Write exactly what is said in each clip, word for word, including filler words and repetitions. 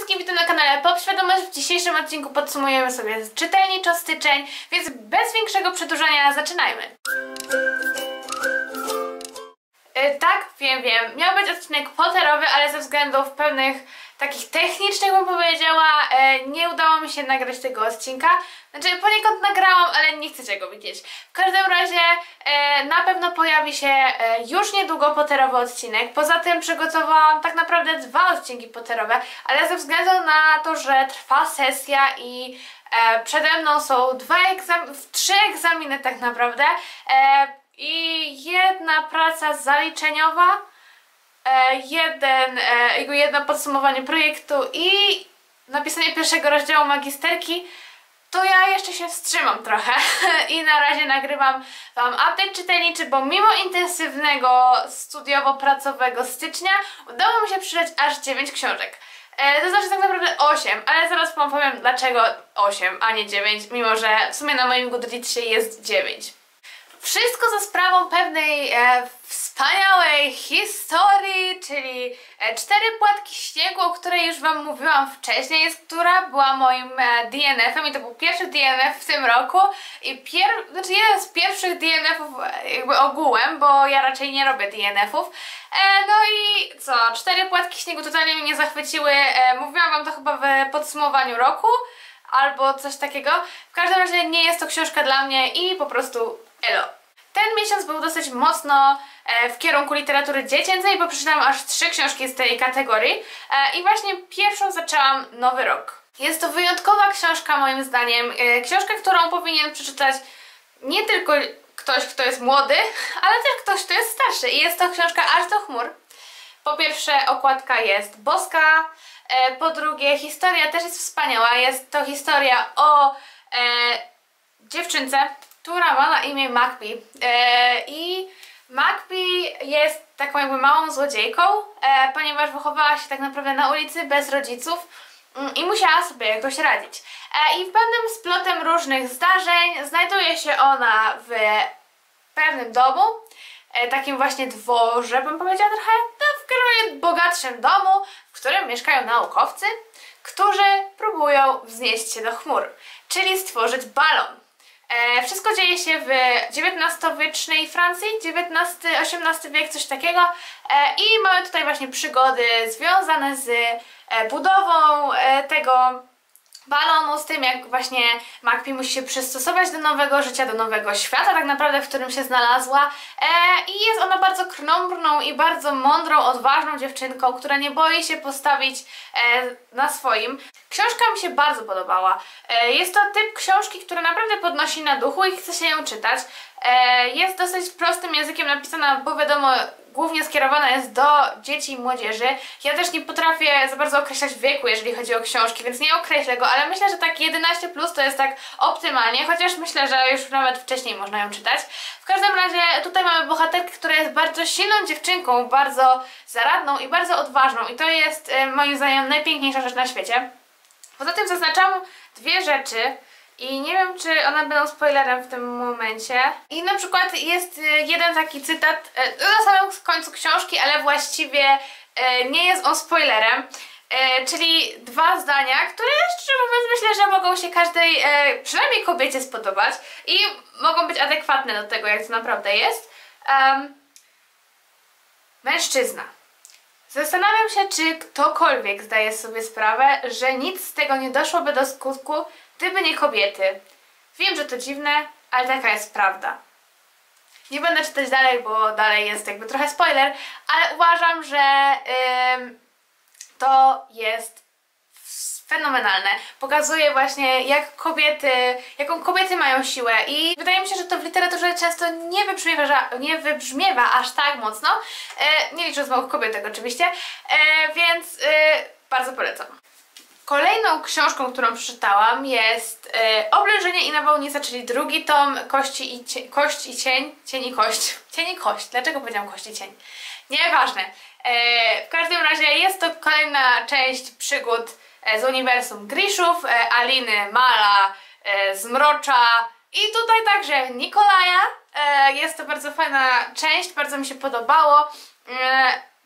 wszystkim, witam na kanale Popświadomość. W dzisiejszym odcinku podsumujemy sobie czytelniczo styczeń, więc bez większego przedłużania zaczynajmy. Yy, tak, wiem, wiem, miał być odcinek potterowy, ale ze względów pewnych takich technicznych, bym powiedziała, yy, nie udało mi się nagrać tego odcinka. Znaczy poniekąd nagrałam, ale nie chcecie go widzieć. W każdym razie e, na pewno pojawi się e, już niedługo potterowy odcinek. Poza tym przygotowałam tak naprawdę dwa odcinki potterowe, ale ze względu na to, że trwa sesja i e, przede mną są dwa egzaminy, trzy egzaminy tak naprawdę e, i jedna praca zaliczeniowa, e, jeden, e, jedno podsumowanie projektu i napisanie pierwszego rozdziału magisterki, to ja jeszcze się wstrzymam trochę i na razie nagrywam wam update czytelniczy, bo mimo intensywnego studiowo-pracowego stycznia udało mi się przeczytać aż dziewięć książek. E, to znaczy tak naprawdę osiem, ale zaraz wam powiem dlaczego osiem, a nie dziewięć, mimo że w sumie na moim Goodreadsie jest dziewięć. Wszystko za sprawą pewnej e, wspaniałej historii, czyli e, cztery płatki śniegu, o której już wam mówiłam wcześniej, która była moim e, D N F-em i to był pierwszy D N F w tym roku i pier znaczy jeden z pierwszych D N F-ów e, jakby ogółem, bo ja raczej nie robię D N F-ów. E, no i co, cztery płatki śniegu totalnie mnie zachwyciły, e, mówiłam wam to chyba w podsumowaniu roku albo coś takiego. W każdym razie nie jest to książka dla mnie i po prostu elo. Ten miesiąc był dosyć mocno e, w kierunku literatury dziecięcej, bo przeczytałam aż trzy książki z tej kategorii e, i właśnie pierwszą zaczęłam Nowy Rok. Jest to wyjątkowa książka moim zdaniem, e, książka, którą powinien przeczytać nie tylko ktoś, kto jest młody, ale też ktoś, kto jest starszy i jest to książka Aż do chmur. Po pierwsze okładka jest boska, e, po drugie historia też jest wspaniała, jest to historia o e, dziewczynce, która ma na imię Macbee e, i Macbee jest taką jakby małą złodziejką, e, ponieważ wychowała się tak naprawdę na ulicy bez rodziców mm, i musiała sobie jakoś radzić. E, I w pewnym splotem różnych zdarzeń znajduje się ona w pewnym domu, e, takim właśnie dworze, bym powiedziała trochę, no, w każdym bogatszym domu, w którym mieszkają naukowcy, którzy próbują wznieść się do chmur, czyli stworzyć balon. E, wszystko dzieje się w dziewiętnastowiecznej Francji, dziewiętnasty osiemnasty wiek, coś takiego e, i mamy tutaj właśnie przygody związane z e, budową e, tego balonu, z tym jak właśnie Macbee musi się przystosować do nowego życia, do nowego świata tak naprawdę, w którym się znalazła e, i jest ona bardzo krnąbrną i bardzo mądrą, odważną dziewczynką, która nie boi się postawić e, na swoim. Książka mi się bardzo podobała. E, jest to typ książki, która naprawdę podnosi na duchu i chce się ją czytać. E, jest dosyć prostym językiem napisana, bo wiadomo, głównie skierowana jest do dzieci i młodzieży. Ja też nie potrafię za bardzo określać wieku, jeżeli chodzi o książki, więc nie określę go, ale myślę, że tak jedenaście plus to jest tak optymalnie, chociaż myślę, że już nawet wcześniej można ją czytać. W każdym razie tutaj mamy bohaterkę, która jest bardzo silną dziewczynką, bardzo zaradną i bardzo odważną i to jest e, moim zdaniem najpiękniejsza rzecz na świecie. Poza tym zaznaczam dwie rzeczy i nie wiem, czy one będą spoilerem w tym momencie. I na przykład jest jeden taki cytat na samym końcu książki, ale właściwie nie jest on spoilerem. Czyli dwa zdania, które szczerze mówiąc myślę, że mogą się każdej, przynajmniej kobiecie, spodobać i mogą być adekwatne do tego, jak to naprawdę jest. Um, mężczyzna. Zastanawiam się, czy ktokolwiek zdaje sobie sprawę, że nic z tego nie doszłoby do skutku, gdyby nie kobiety. Wiem, że to dziwne, ale taka jest prawda. Nie będę czytać dalej, bo dalej jest jakby trochę spoiler, ale uważam, że ym, to jest fenomenalne. Pokazuje właśnie, jak kobiety, jaką kobiety mają siłę i wydaje mi się, że to w literaturze często nie wybrzmiewa, nie wybrzmiewa aż tak mocno, e, nie licząc małych kobietek oczywiście, e, więc e, bardzo polecam. Kolejną książką, którą przeczytałam jest e, Oblężenie i nawałnica, czyli drugi tom Kości i cień, Kość i cień, cień i kość, cień i kość, dlaczego powiedziałam kość i cień? Nieważne. E, w każdym razie jest to kolejna część przygód z uniwersum Grishów, e, Aliny, Mala, e, Zmrocza i tutaj także Nikolaja. E, jest to bardzo fajna część, bardzo mi się podobało. E,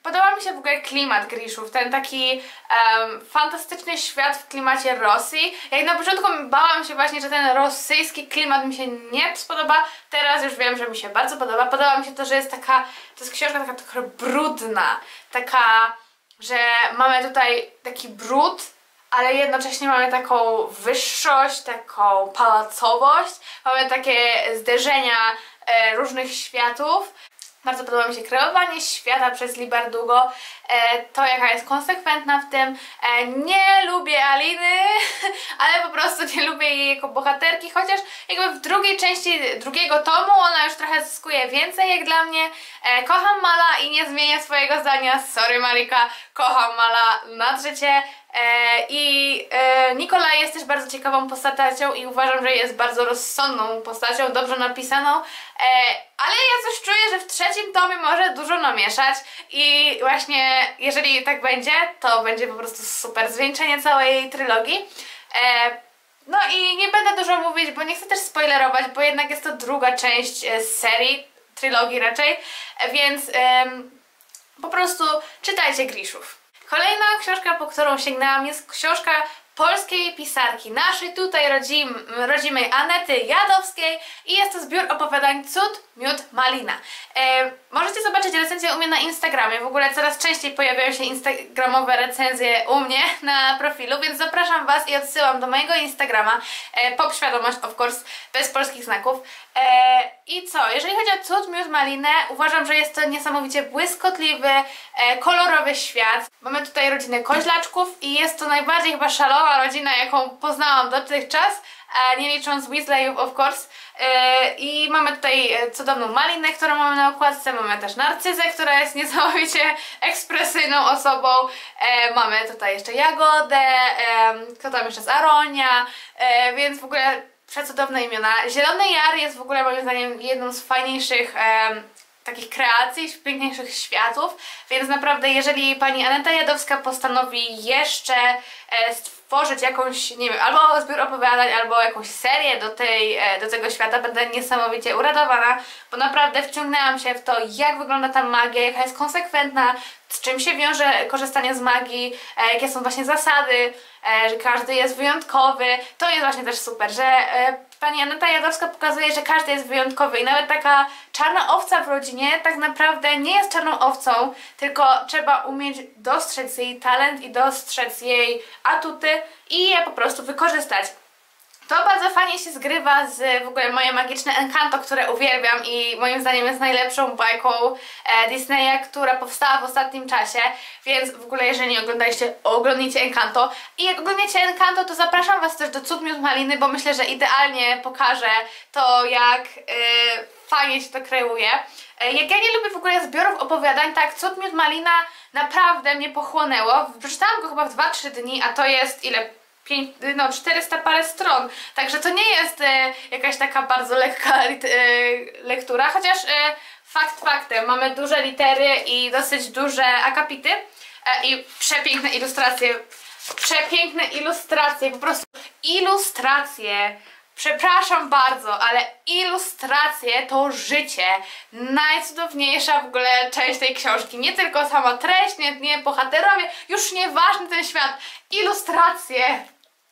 Podoba mi się w ogóle klimat Grishów, ten taki um, fantastyczny świat w klimacie Rosji. Jak na początku bałam się właśnie, że ten rosyjski klimat mi się nie spodoba, teraz już wiem, że mi się bardzo podoba. Podoba mi się to, że jest taka, to jest książka taka trochę brudna, taka, że mamy tutaj taki brud, ale jednocześnie mamy taką wyższość, taką pałacowość, mamy takie zderzenia e, różnych światów. Bardzo podoba mi się kreowanie świata przez Leigh Bardugo, e, to jaka jest konsekwentna w tym. E, nie lubię Aliny, ale po prostu nie lubię jej jako bohaterki, chociaż jakby w drugiej części drugiego tomu ona już trochę zyskuje więcej jak dla mnie. E, kocham Mala i nie zmienię swojego zdania, sorry Marika, kocham Mala nad życie. E, I e, Nikolaj jest też bardzo ciekawą postacią i uważam, że jest bardzo rozsądną postacią, dobrze napisaną, e, ale ja coś czuję, że w trzecim tomie może dużo namieszać i właśnie jeżeli tak będzie, to będzie po prostu super zwieńczenie całej trylogii. E, no i nie będę dużo mówić, bo nie chcę też spoilerować, bo jednak jest to druga część e, serii, trylogii raczej, e, więc e, po prostu czytajcie Grishów. Kolejna książka, po którą sięgnęłam, jest książka polskiej pisarki, naszej tutaj rodzim, rodzimej Anety Jadowskiej i jest to zbiór opowiadań Cud, Miód, Malina. E, możecie zobaczyć recenzję u mnie na Instagramie, w ogóle coraz częściej pojawiają się instagramowe recenzje u mnie na profilu, więc zapraszam Was i odsyłam do mojego Instagrama, e, popświadomość of course, bez polskich znaków. E, I co, jeżeli chodzi o Cud, Miód, Malinę, uważam, że jest to niesamowicie błyskotliwy, e, kolorowy świat. Mamy tutaj rodzinę koźlaczków i jest to najbardziej chyba szalowa rodzina, jaką poznałam dotychczas, nie licząc Weasleyów of course. I mamy tutaj cudowną Malinę, którą mamy na okładce, mamy też Narcyzę, która jest niesamowicie ekspresyjną osobą, mamy tutaj jeszcze Jagodę, kto tam jeszcze jest, Aronia, więc w ogóle przecudowne imiona. Zielony Jar jest w ogóle moim zdaniem jedną z fajniejszych takich kreacji, piękniejszych światów, więc naprawdę jeżeli pani Aneta Jadowska postanowi jeszcze e, stworzyć jakąś, nie wiem, albo zbiór opowiadań, albo jakąś serię do, tej, e, do tego świata, będę niesamowicie uradowana, bo naprawdę wciągnęłam się w to, jak wygląda ta magia, jaka jest konsekwentna, z czym się wiąże korzystanie z magii, e, jakie są właśnie zasady, e, że każdy jest wyjątkowy. To jest właśnie też super, że e, pani Aneta Jadowska pokazuje, że każdy jest wyjątkowy i nawet taka czarna owca w rodzinie tak naprawdę nie jest czarną owcą, tylko trzeba umieć dostrzec jej talent i dostrzec jej atuty i je po prostu wykorzystać. To bardzo fajnie się zgrywa z w ogóle moje magiczne Encanto, które uwielbiam i moim zdaniem jest najlepszą bajką e, Disneya, która powstała w ostatnim czasie, więc w ogóle jeżeli nie oglądaliście, oglądnijcie Encanto. I jak oglądacie Encanto, to zapraszam Was też do Cud, Miód, Maliny, bo myślę, że idealnie pokażę to, jak e, fajnie się to kreuje. E, jak ja nie lubię w ogóle zbiorów opowiadań, tak Cud, Miód, Malina naprawdę mnie pochłonęło. Przeczytałam go chyba w dwa trzy dni, a to jest ile? No, czterysta parę stron, także to nie jest e, jakaś taka bardzo lekka e, lektura, chociaż e, fakt faktem, mamy duże litery i dosyć duże akapity e, i przepiękne ilustracje, przepiękne ilustracje, po prostu ilustracje, przepraszam bardzo, ale ilustracje to życie, najcudowniejsza w ogóle część tej książki, nie tylko sama treść, nie, nie bohaterowie, już nieważny ten świat, ilustracje.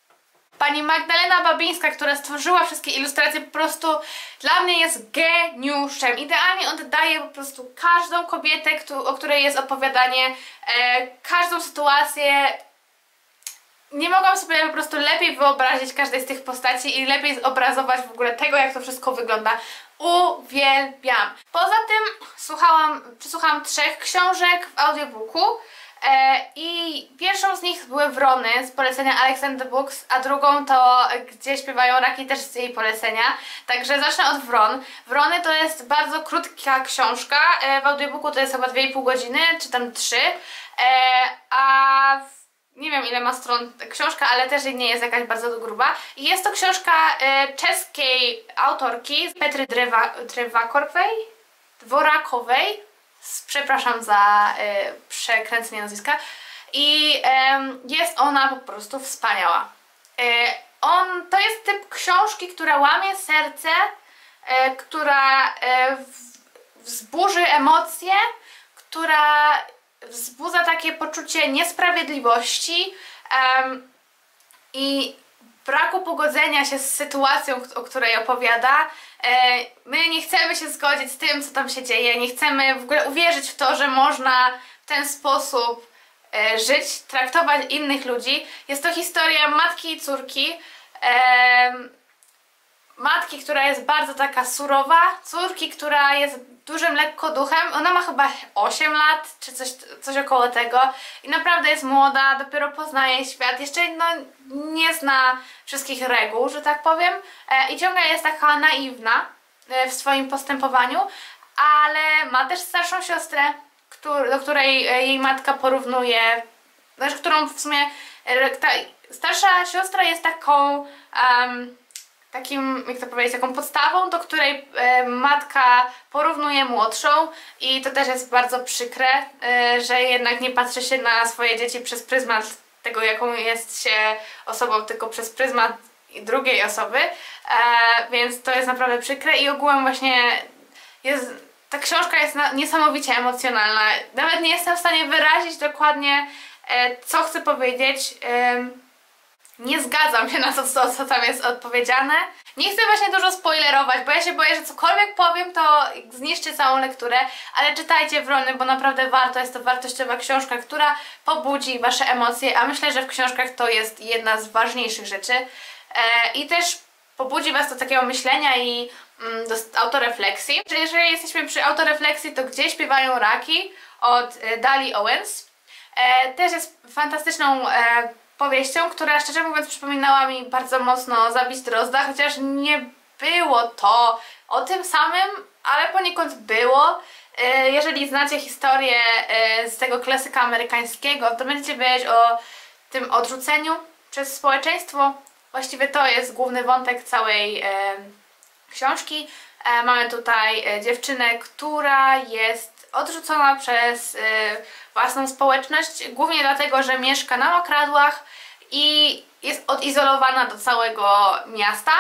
Pani Magdalena Babińska, która stworzyła wszystkie ilustracje, po prostu dla mnie jest geniuszem. Idealnie oddaje po prostu każdą kobietę, o której jest opowiadanie, e, każdą sytuację. Nie mogłam sobie po prostu lepiej wyobrazić każdej z tych postaci i lepiej zobrazować w ogóle tego, jak to wszystko wygląda. Uwielbiam. Poza tym słuchałam, przesłuchałam trzech książek w audiobooku. E, I pierwszą z nich były Wrony z polecenia Alexander Books, a drugą to Gdzie śpiewają raki, też z jej polecenia. Także zacznę od Wron. Wrony to jest bardzo krótka książka, e, w audiobooku to jest chyba dwie i pół godziny, czy tam trzy, e, a w nie wiem ile ma stron książka, ale też nie jest jakaś bardzo gruba. I jest to książka e, czeskiej autorki Petry Drewa, Drewakowej, Dworakowej. Przepraszam za e, przekręcenie nazwiska. I e, jest ona po prostu wspaniała. E, on, to jest typ książki, która łamie serce, e, która e, w, wzburzy emocje, która wzbudza takie poczucie niesprawiedliwości um, i braku pogodzenia się z sytuacją, o której opowiada. E, my nie chcemy się zgodzić z tym, co tam się dzieje, nie chcemy w ogóle uwierzyć w to, że można w ten sposób e, żyć, traktować innych ludzi. Jest to historia matki i córki. E, matki, która jest bardzo taka surowa, córki, która jest dużym lekkoduchem. Ona ma chyba osiem lat, czy coś, coś około tego. I naprawdę jest młoda, dopiero poznaje świat. Jeszcze no, nie zna wszystkich reguł, że tak powiem. E, I ciągle jest taka naiwna e, w swoim postępowaniu. Ale ma też starszą siostrę, który, do której jej matka porównuje, znaczy, którą w sumie e, ta starsza siostra jest taką... Um, takim, jak to powiedzieć, taką podstawą, do której e, matka porównuje młodszą i to też jest bardzo przykre, e, że jednak nie patrzy się na swoje dzieci przez pryzmat tego, jaką jest się osobą, tylko przez pryzmat drugiej osoby, e, więc to jest naprawdę przykre i ogółem właśnie jest, ta książka jest na, niesamowicie emocjonalna. Nawet nie jestem w stanie wyrazić dokładnie, e, co chcę powiedzieć. E, Nie zgadzam się na to, co, co tam jest odpowiedziane. Nie chcę właśnie dużo spoilerować, bo ja się boję, że cokolwiek powiem, to zniszczy całą lekturę, ale czytajcie Wrony, bo naprawdę warto, jest to wartościowa książka, która pobudzi wasze emocje, a myślę, że w książkach to jest jedna z ważniejszych rzeczy. E, I też pobudzi was do takiego myślenia i mm, do autorefleksji. Jeżeli jesteśmy przy autorefleksji, to Gdzie śpiewają raki od e, Dali Owens. E, też jest fantastyczną e, powieścią, która szczerze mówiąc przypominała mi bardzo mocno Zabić Drozda, chociaż nie było to o tym samym, ale poniekąd było. Jeżeli znacie historię z tego klasyka amerykańskiego, to będziecie wiedzieć o tym odrzuceniu przez społeczeństwo. Właściwie to jest główny wątek całej książki. Mamy tutaj dziewczynę, która jest odrzucona przez własną społeczność, głównie dlatego, że mieszka na mokradłach i jest odizolowana do całego miasta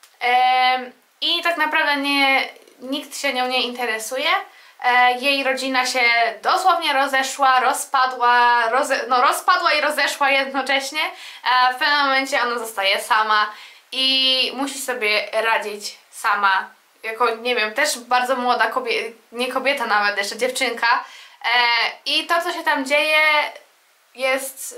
i tak naprawdę nie, nikt się nią nie interesuje. Jej rodzina się dosłownie rozeszła, rozpadła, roze, no rozpadła i rozeszła jednocześnie. W pewnym momencie ona zostaje sama i musi sobie radzić sama. Jako, nie wiem, też bardzo młoda kobieta, nie kobieta nawet, jeszcze dziewczynka. E, I to, co się tam dzieje, jest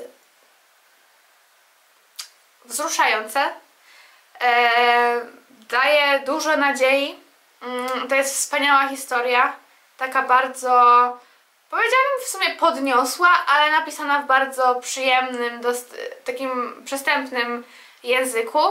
wzruszające. E, daje dużo nadziei. Mm, to jest wspaniała historia. Taka bardzo, powiedziałabym w sumie podniosła, ale napisana w bardzo przyjemnym, dost, takim przystępnym języku.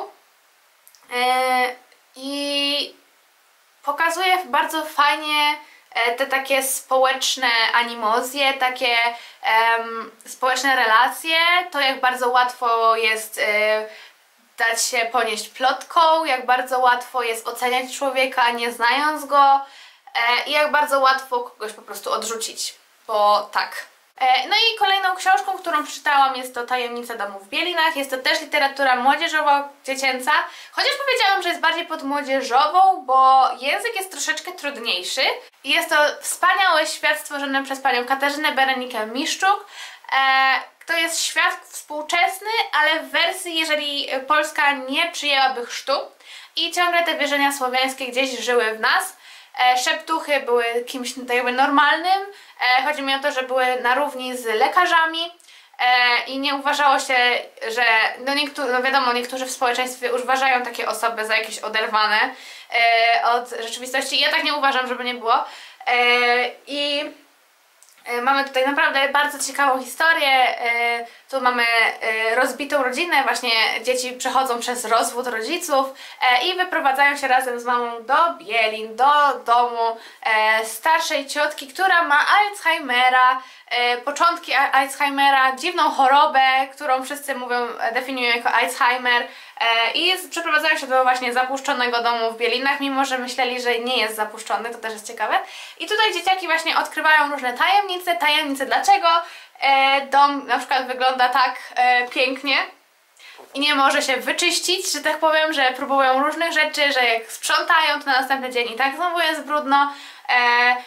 E, I pokazuje bardzo fajnie te takie społeczne animozje, takie um, społeczne relacje, to jak bardzo łatwo jest y, dać się ponieść plotką, jak bardzo łatwo jest oceniać człowieka nie znając go e, i jak bardzo łatwo kogoś po prostu odrzucić, bo tak. E, no i kolejną książką, którą przeczytałam, jest to Tajemnice domu w Bielinach. Jest to też literatura młodzieżowo-dziecięca, chociaż powiedziałam, że jest bardziej podmłodzieżową, bo język jest troszeczkę trudniejszy. Jest to wspaniały świat stworzony przez panią Katarzynę Berenikę Miszczuk. E, to jest świat współczesny, ale w wersji, jeżeli Polska nie przyjęłaby chrztu i ciągle te wierzenia słowiańskie gdzieś żyły w nas. E, szeptuchy były kimś tak jakby normalnym. E, chodzi mi o to, że były na równi z lekarzami e, i nie uważało się, że no, niektórzy, no wiadomo, niektórzy w społeczeństwie uważają takie osoby za jakieś oderwane e, od rzeczywistości. Ja tak nie uważam, żeby nie było. E, I mamy tutaj naprawdę bardzo ciekawą historię. Tu mamy rozbitą rodzinę, właśnie dzieci przechodzą przez rozwód rodziców i wyprowadzają się razem z mamą do Bielin, do domu starszej ciotki, która ma Alzheimera, początki Alzheimera, dziwną chorobę, którą wszyscy mówią, definiują jako Alzheimer. I przeprowadzają się do właśnie zapuszczonego domu w Bielinach, mimo że myśleli, że nie jest zapuszczony, to też jest ciekawe. I tutaj dzieciaki właśnie odkrywają różne tajemnice, tajemnice dlaczego e, dom na przykład wygląda tak e, pięknie i nie może się wyczyścić, że tak powiem, że próbują różnych rzeczy, że jak sprzątają, to na następny dzień i tak znowu jest brudno. E,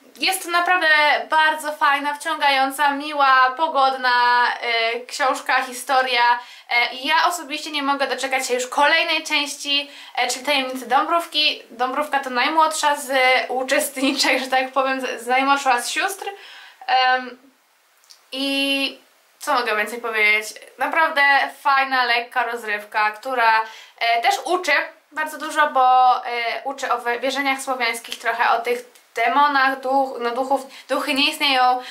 jest to naprawdę bardzo fajna, wciągająca, miła, pogodna y, książka, historia y, i ja osobiście nie mogę doczekać się już kolejnej części, y, czyli Tajemnicy Dąbrówki. Dąbrówka to najmłodsza z uczestniczek, że tak powiem, z, z najmłodsza z sióstr. Um, I co mogę więcej powiedzieć? Naprawdę fajna, lekka rozrywka, która y, też uczy bardzo dużo, bo y, uczy o wierzeniach słowiańskich, trochę o tych demonach, duch, no duchów, duchy nie istnieją,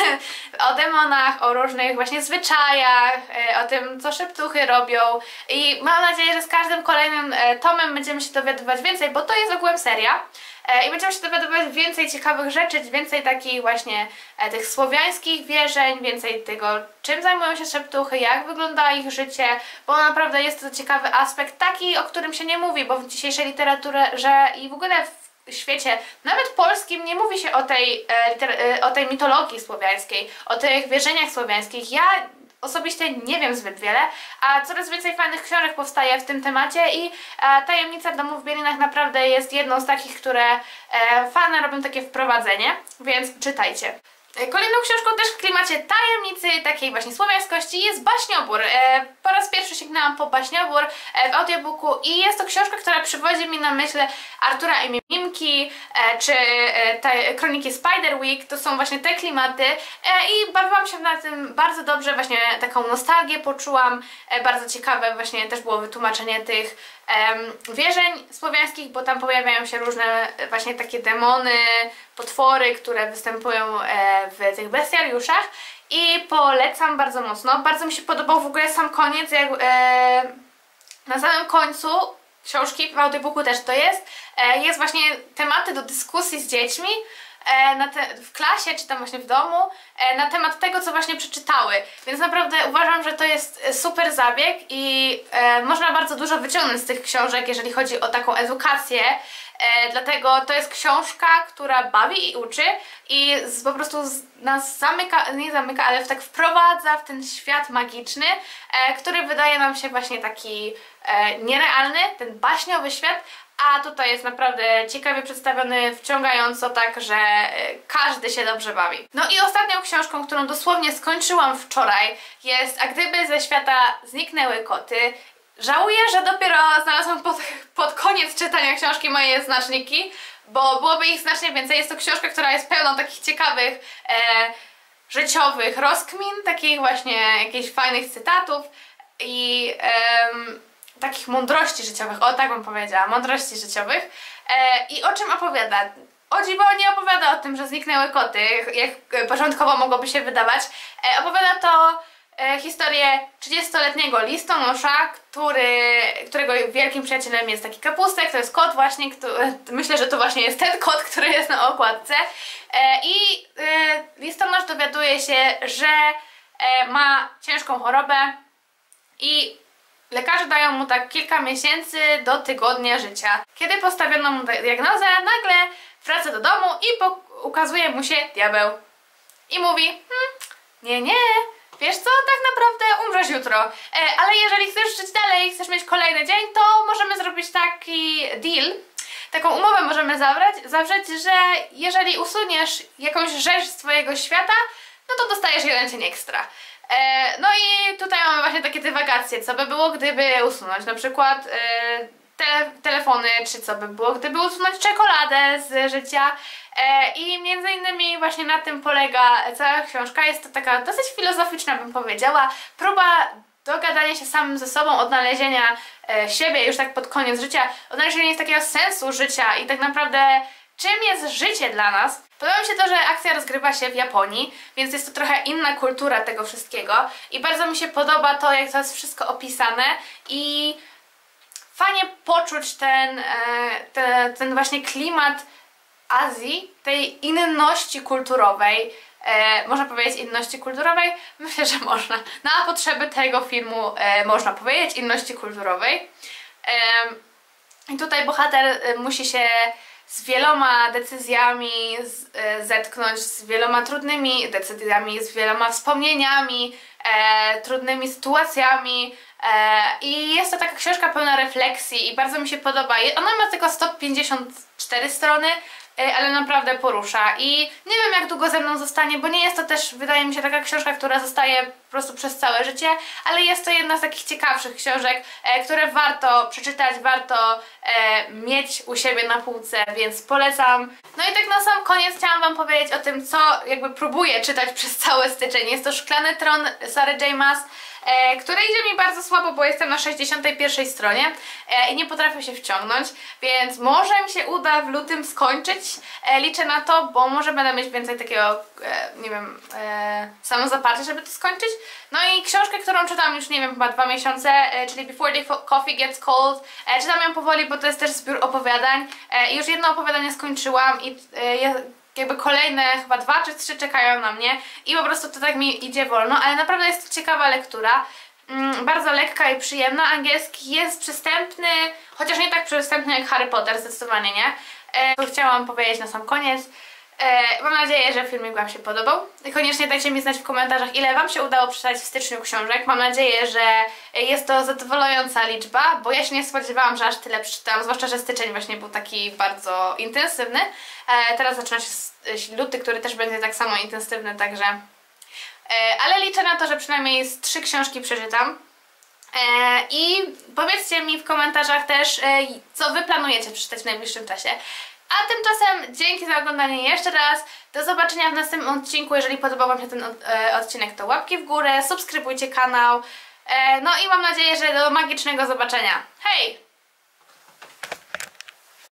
o demonach, o różnych właśnie zwyczajach, o tym, co szeptuchy robią i mam nadzieję, że z każdym kolejnym tomem będziemy się dowiadywać więcej, bo to jest ogółem seria i będziemy się dowiadywać więcej ciekawych rzeczy, więcej takich właśnie tych słowiańskich wierzeń, więcej tego, czym zajmują się szeptuchy, jak wygląda ich życie, bo naprawdę jest to ciekawy aspekt, taki, o którym się nie mówi, bo w dzisiejszej literaturze i w ogóle w świecie, nawet polskim, nie mówi się o tej, e, o tej mitologii słowiańskiej, o tych wierzeniach słowiańskich. Ja osobiście nie wiem zbyt wiele, a coraz więcej fajnych książek powstaje w tym temacie i e, Tajemnica Domu w Bielinach naprawdę jest jedną z takich, które e, fajne robią takie wprowadzenie, więc czytajcie. Kolejną książką też w klimacie tajemnicy, takiej właśnie słowiańskości, jest Baśniobór. E, po raz pierwszy sięgnęłam po Baśniobór e, w audiobooku i jest to książka, która przywodzi mi na myśl Artura i Mimimki e, czy e, te Kroniki Spiderwick. To są właśnie te klimaty e, i bawiłam się na tym bardzo dobrze, właśnie taką nostalgię poczułam. E, bardzo ciekawe właśnie też było wytłumaczenie tych Um, wierzeń słowiańskich, bo tam pojawiają się różne właśnie takie demony, potwory, które występują e, w tych bestiariuszach i polecam bardzo mocno. Bardzo mi się podobał w ogóle sam koniec, jak e, na samym końcu książki, w audiobooku też to jest, e, jest właśnie tematy do dyskusji z dziećmi e, na te, w klasie czy tam właśnie w domu e, na temat tego, co właśnie przeczytały. Więc naprawdę uważam, że to jest super zabieg i e, można bardzo dużo wyciągnąć z tych książek, jeżeli chodzi o taką edukację. E, dlatego to jest książka, która bawi i uczy i z, po prostu z, nas zamyka, nie zamyka, ale tak wprowadza w ten świat magiczny, e, który wydaje nam się właśnie taki e, nierealny, ten baśniowy świat, a tutaj jest naprawdę ciekawie przedstawiony, wciągająco, tak, że e, każdy się dobrze bawi. No i ostatnią książką, którą dosłownie skończyłam wczoraj, jest A gdyby ze świata zniknęły koty. Żałuję, że dopiero znalazłam pod, pod koniec czytania książki moje znaczniki, bo byłoby ich znacznie więcej. Jest to książka, która jest pełna takich ciekawych, e, życiowych rozkmin, takich właśnie jakichś fajnych cytatów i e, takich mądrości życiowych, o tak bym powiedziała, mądrości życiowych. E, I o czym opowiada? O dziwo nie opowiada o tym, że zniknęły koty, jak początkowo mogłoby się wydawać. E, opowiada to e, historię trzydziestoletniego listonosza, który, którego wielkim przyjacielem jest taki Kapustek, to jest kot właśnie, który, myślę, że to właśnie jest ten kot, który jest na okładce. E, I e, listonosz dowiaduje się, że e, ma ciężką chorobę i lekarze dają mu tak kilka miesięcy do tygodnia życia. Kiedy postawiono mu diagnozę, nagle wraca do domu i ukazuje mu się diabeł. I mówi, hm, nie, nie, wiesz co, tak naprawdę umrzesz jutro. E, ale jeżeli chcesz żyć dalej, chcesz mieć kolejny dzień, to możemy zrobić taki deal, taką umowę możemy zawrzeć, zawrzeć, że jeżeli usuniesz jakąś rzecz z twojego świata, no to dostajesz jeden dzień ekstra. E, no i tutaj mamy właśnie takie dywagacje, co by było, gdyby usunąć na przykład e, te, telefony, czy co by było, gdyby usunąć czekoladę z życia. E, I między innymi właśnie na tym polega cała książka. Jest to taka dosyć filozoficzna, bym powiedziała, próba dogadania się samym ze sobą, odnalezienia e, siebie już tak pod koniec życia, odnalezienia takiego sensu życia i tak naprawdę czym jest życie dla nas. Podoba mi się to, że akcja rozgrywa się w Japonii, więc jest to trochę inna kultura tego wszystkiego i bardzo mi się podoba to, jak to jest wszystko opisane i fajnie poczuć ten, e, ten, ten właśnie klimat Azji, tej inności kulturowej. E, można powiedzieć inności kulturowej? Myślę, że można. Na potrzeby tego filmu e, można powiedzieć inności kulturowej. E, I tutaj bohater e, musi się z wieloma decyzjami z, e, zetknąć, z wieloma trudnymi decyzjami, z wieloma wspomnieniami, e, trudnymi sytuacjami e, i jest to taka książka pełna refleksji i bardzo mi się podoba. Ona ma tylko sto pięćdziesiąt cztery strony, ale naprawdę porusza i nie wiem, jak długo ze mną zostanie, bo nie jest to też, wydaje mi się, taka książka, która zostaje po prostu przez całe życie, ale jest to jedna z takich ciekawszych książek, które warto przeczytać, warto e, mieć u siebie na półce, więc polecam. No i tak na sam koniec chciałam wam powiedzieć o tym, co jakby próbuję czytać przez cały styczeń. Jest to Szklany Tron Sary J. Maas, E, które idzie mi bardzo słabo, bo jestem na sześćdziesiątej pierwszej stronie e, i nie potrafię się wciągnąć, więc może mi się uda w lutym skończyć, e, liczę na to, bo może będę mieć więcej takiego, e, nie wiem, e, samozaparcia, żeby to skończyć. No i książkę, którą czytam już, nie wiem, chyba dwa miesiące, e, czyli Before the Coffee Gets Cold, e, czytam ją powoli, bo to jest też zbiór opowiadań e, i już jedno opowiadanie skończyłam i e, ja, jakby kolejne chyba dwa czy trzy czekają na mnie i po prostu to tak mi idzie wolno, ale naprawdę jest to ciekawa lektura, mm, bardzo lekka i przyjemna. Angielski jest przystępny, chociaż nie tak przystępny jak Harry Potter, zdecydowanie nie. E, to chciałam powiedzieć na sam koniec. E, mam nadzieję, że filmik wam się podobał. Koniecznie dajcie mi znać w komentarzach, ile wam się udało przeczytać w styczniu książek. Mam nadzieję, że jest to zadowalająca liczba, bo ja się nie spodziewałam, że aż tyle przeczytałam, zwłaszcza, że styczeń właśnie był taki bardzo intensywny. E, teraz zaczyna się luty, który też będzie tak samo intensywny, także... E, ale liczę na to, że przynajmniej z trzy książki przeczytam. E, I powiedzcie mi w komentarzach też, e, co wy planujecie przeczytać w najbliższym czasie. A tymczasem dzięki za oglądanie jeszcze raz. Do zobaczenia w następnym odcinku. Jeżeli podobał wam się ten e, odcinek, to łapki w górę, subskrybujcie kanał. E, no i mam nadzieję, że do magicznego zobaczenia. Hej!